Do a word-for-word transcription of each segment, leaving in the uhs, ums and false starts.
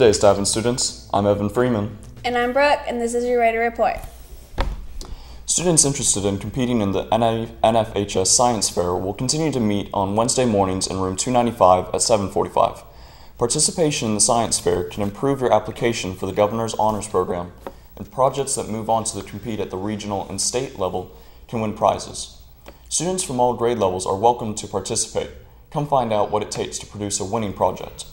day, staff and students. I'm Evan Freeman. And I'm Brooke, and this is your Radar Report. Students interested in competing in the N F H S Science Fair will continue to meet on Wednesday mornings in room two ninety-five at seven forty-five. Participation in the Science Fair can improve your application for the Governor's Honors Program, and projects that move on to compete at the regional and state level can win prizes. Students from all grade levels are welcome to participate. Come find out what it takes to produce a winning project.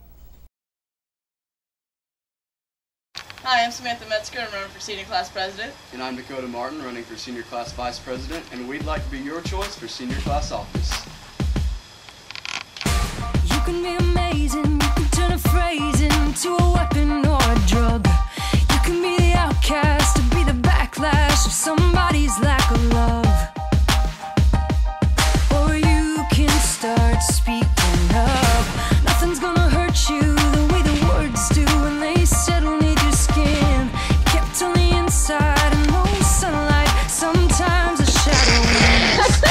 Hi, I'm Samantha Metzger. I'm running for Senior Class President. And I'm Dakota Martin, running for Senior Class Vice President, and we'd like to be your choice for Senior Class Office. You can be amazing, you can turn a phrase into a weapon or a drug. You can be the outcast or be the backlash of somebody's lack of love. Or you can start speaking up. Nothing's gonna hurt you the way the words do when they settle near your skin. Kept on the inside and no sunlight, sometimes a shadow wins.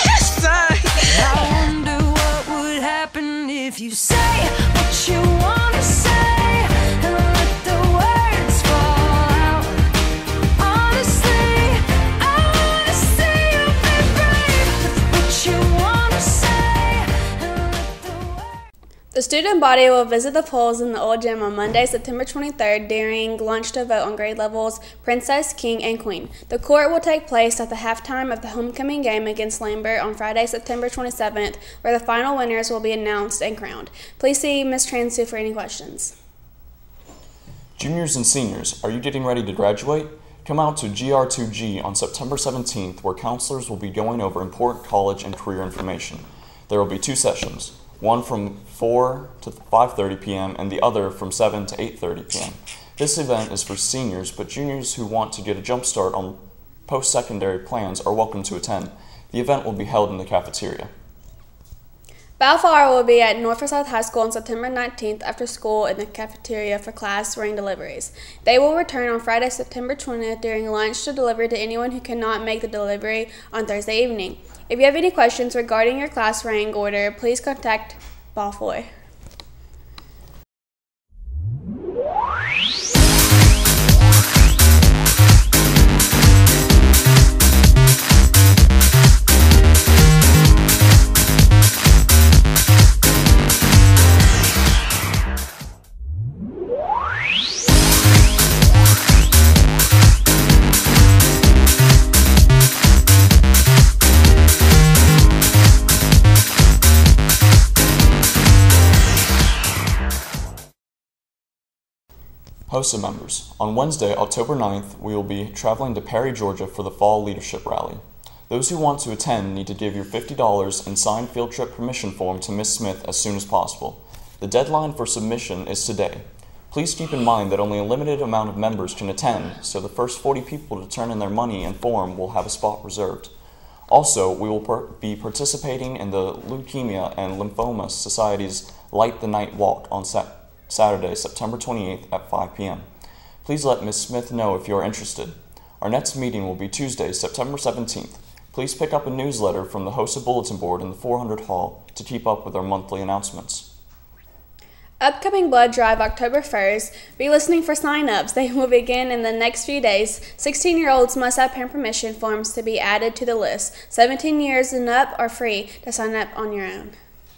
I wonder what would happen if you say what you want to say and let the words fall out. Honestly, I want to see you be brave with what you want to say and let the words. The student body will visit the polls in the old gym on Monday, September twenty-third during lunch to vote on grade levels Princess, King, and Queen. The court will take place at the halftime of the homecoming game against Lambert on Friday, September twenty-seventh, where the final winners will be announced and crowned. Please see Miz Transu for any questions. Juniors and seniors, are you getting ready to graduate? Come out to G R two G on September seventeenth, where counselors will be going over important college and career information. There will be two sessions, one from four to five thirty p m and the other from seven to eight thirty p m This event is for seniors, but juniors who want to get a jump start on post-secondary plans are welcome to attend. The event will be held in the cafeteria. Bellflower will be at North Forsyth High School on September nineteenth after school in the cafeteria for class ring deliveries. They will return on Friday, September twentieth during lunch to deliver to anyone who cannot make the delivery on Thursday evening. If you have any questions regarding your class ring order, please contact Bellflower. HOSA members, on Wednesday, October ninth, we will be traveling to Perry, Georgia for the Fall Leadership Rally. Those who want to attend need to give your fifty dollars and signed field trip permission form to Miz Smith as soon as possible. The deadline for submission is today. Please keep in mind that only a limited amount of members can attend, so the first forty people to turn in their money and form will have a spot reserved. Also, we will per be participating in the Leukemia and Lymphoma Society's Light the Night Walk on Saturday. Saturday, September twenty-eighth at five p m Please let Miz Smith know if you are interested. Our next meeting will be Tuesday, September seventeenth. Please pick up a newsletter from the HOSA Bulletin Board in the four hundred hall to keep up with our monthly announcements. Upcoming blood drive October first. Be listening for sign-ups. They will begin in the next few days. sixteen-year-olds must have parent permission forms to be added to the list. seventeen years and up are free to sign up on your own.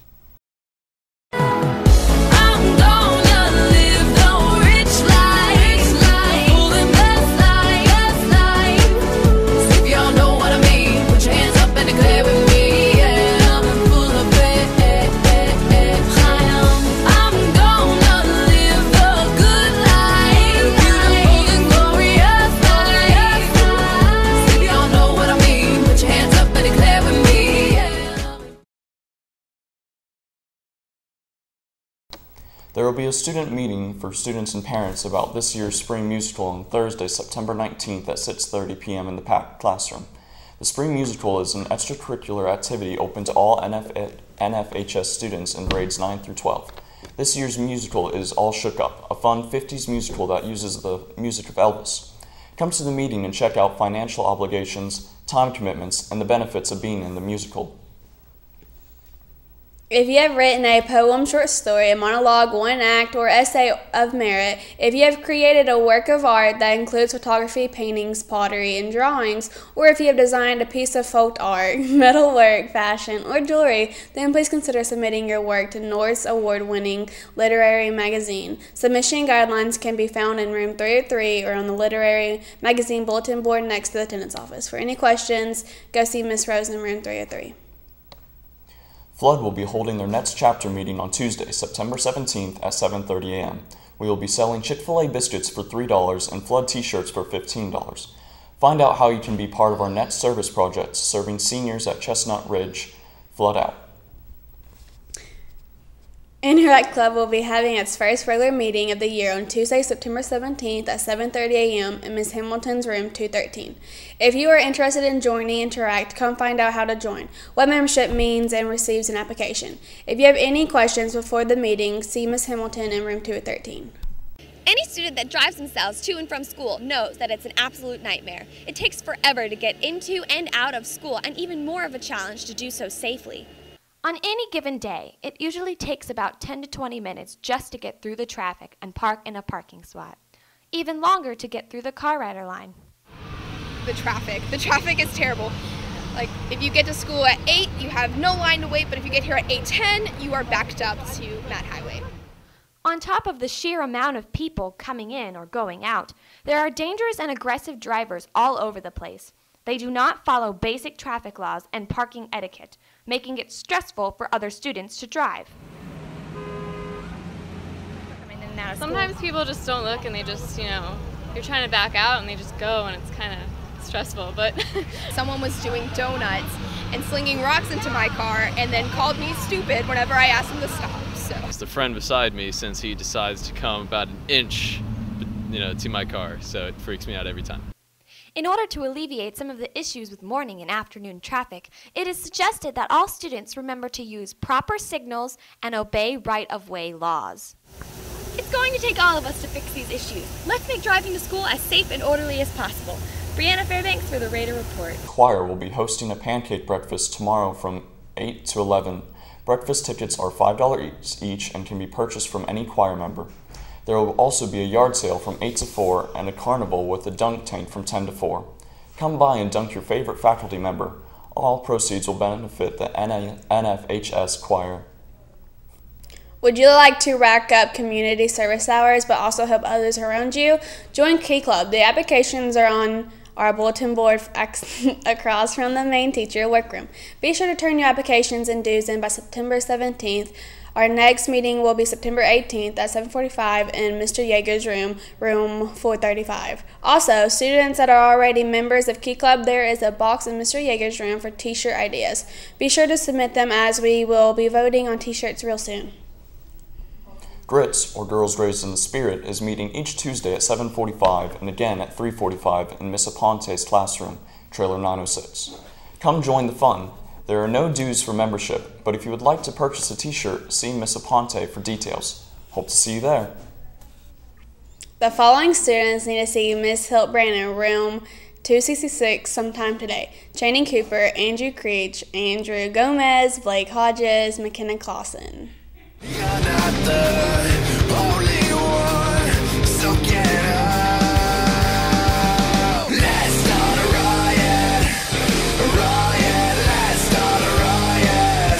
There will be a student meeting for students and parents about this year's spring musical on Thursday, September nineteenth at six thirty p m in the packed classroom. The spring musical is an extracurricular activity open to all N F H S students in grades nine through twelve. This year's musical is All Shook Up, a fun fifties musical that uses the music of Elvis. Come to the meeting and check out financial obligations, time commitments, and the benefits of being in the musical. If you have written a poem, short story, a monologue, one act, or essay of merit, if you have created a work of art that includes photography, paintings, pottery, and drawings, or if you have designed a piece of folk art, metalwork, fashion, or jewelry, then please consider submitting your work to North's award-winning literary magazine. Submission guidelines can be found in room three oh three or on the literary magazine bulletin board next to the attendance office. For any questions, go see Miss Rose in room three oh three. Flood will be holding their next chapter meeting on Tuesday, September seventeenth at seven thirty a m We will be selling Chick-fil-A biscuits for three dollars and Flood t-shirts for fifteen dollars. Find out how you can be part of our next service project serving seniors at Chestnut Ridge. Flood out. Interact Club will be having its first regular meeting of the year on Tuesday, September seventeenth at seven thirty a m in Miz Hamilton's room two thirteen. If you are interested in joining Interact, come find out how to join, what membership means, and receives an application. If you have any questions before the meeting, see Miz Hamilton in room two thirteen. Any student that drives themselves to and from school knows that it's an absolute nightmare. It takes forever to get into and out of school, and even more of a challenge to do so safely. On any given day, it usually takes about ten to twenty minutes just to get through the traffic and park in a parking spot. Even longer to get through the car rider line. The traffic. The traffic is terrible. Like, if you get to school at eight, you have no line to wait, but if you get here at eight ten, you are backed up to Matt Highway. On top of the sheer amount of people coming in or going out, there are dangerous and aggressive drivers all over the place. They do not follow basic traffic laws and parking etiquette, making it stressful for other students to drive. Sometimes people just don't look and they just, you know, you're trying to back out and they just go and it's kind of stressful, but... Someone was doing donuts and slinging rocks into my car and then called me stupid whenever I asked him to stop, so... It's the friend beside me since he decides to come about an inch, you know, to my car, so it freaks me out every time. In order to alleviate some of the issues with morning and afternoon traffic, it is suggested that all students remember to use proper signals and obey right-of-way laws. It's going to take all of us to fix these issues. Let's make driving to school as safe and orderly as possible. Brianna Fairbanks for the Raider Report. Choir will be hosting a pancake breakfast tomorrow from eight to eleven. Breakfast tickets are five dollars each and can be purchased from any choir member. There will also be a yard sale from eight to four and a carnival with a dunk tank from ten to four. Come by and dunk your favorite faculty member. All proceeds will benefit the N F H S choir. Would you like to rack up community service hours but also help others around you? Join Key Club. The applications are on our bulletin board across from the main teacher workroom. Be sure to turn your applications and dues in by September seventeenth. Our next meeting will be September eighteenth at seven forty-five in Mister Yeager's room, room four thirty-five. Also, students that are already members of Key Club, there is a box in Mister Yeager's room for t-shirt ideas. Be sure to submit them as we will be voting on t-shirts real soon. Grits, or Girls Raised in the Spirit, is meeting each Tuesday at seven forty-five and again at three forty-five in Miss Aponte's classroom, trailer nine oh six. Come join the fun. There are no dues for membership, but if you would like to purchase a t-shirt, see Miss Aponte for details. Hope to see you there. The following students need to see Miss Hiltbrand in room two sixty-six sometime today. Channing Cooper, Andrew Creech, Andrew Gomez, Blake Hodges, McKenna Clausen. You're not the only one, so get up. Let's start a riot, a riot, let's start a riot.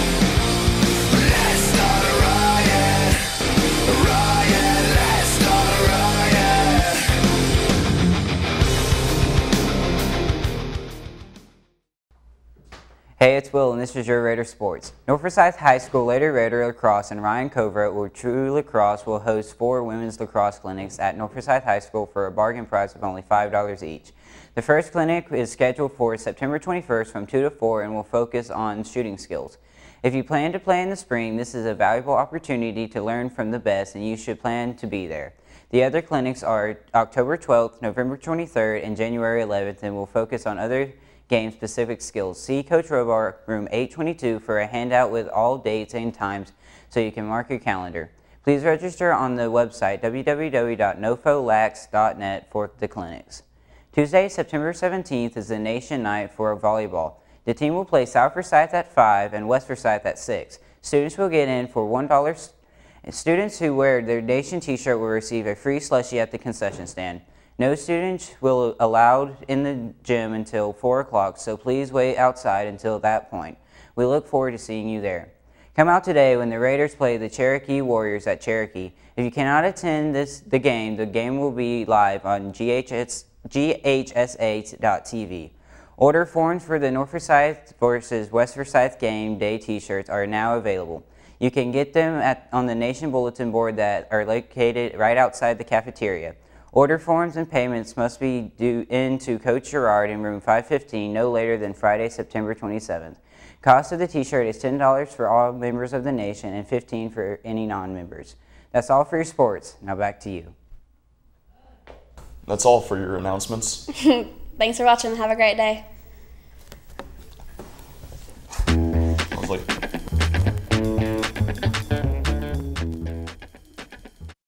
Let's start a riot, a riot, let's start a riot. Hey, it's Will, and this is your Raider Sports. North High School Lady Raider Lacrosse and Ryan Covert with True Lacrosse will host four women's lacrosse clinics at North High School for a bargain price of only five dollars each. The first clinic is scheduled for September twenty-first from two to four and will focus on shooting skills. If you plan to play in the spring, this is a valuable opportunity to learn from the best, and you should plan to be there. The other clinics are October twelfth, November twenty-third, and January eleventh, and will focus on other game-specific skills. See Coach Robar, room eight twenty-two, for a handout with all dates and times so you can mark your calendar. Please register on the website w w w dot nofolax dot net for the clinics. Tuesday, September seventeenth is the Nation Night for volleyball. The team will play South Forsyth at five and West Forsyth at six. Students will get in for one dollar. Students who wear their Nation t-shirt will receive a free slushie at the concession stand. No students will allowed in the gym until four o'clock, so please wait outside until that point. We look forward to seeing you there. Come out today when the Raiders play the Cherokee Warriors at Cherokee. If you cannot attend this the game, the game will be live on G H S, G H S A dot T V. Order forms for the North Forsyth versus West Forsyth game day t-shirts are now available. You can get them at, on the Nation bulletin board that are located right outside the cafeteria. Order forms and payments must be due in to Coach Gerard in room five fifteen no later than Friday, September twenty-seventh. Cost of the t-shirt is ten dollars for all members of the Nation and fifteen dollars for any non-members. That's all for your sports. Now back to you. That's all for your announcements. Thanks for watching. Have a great day. I was like,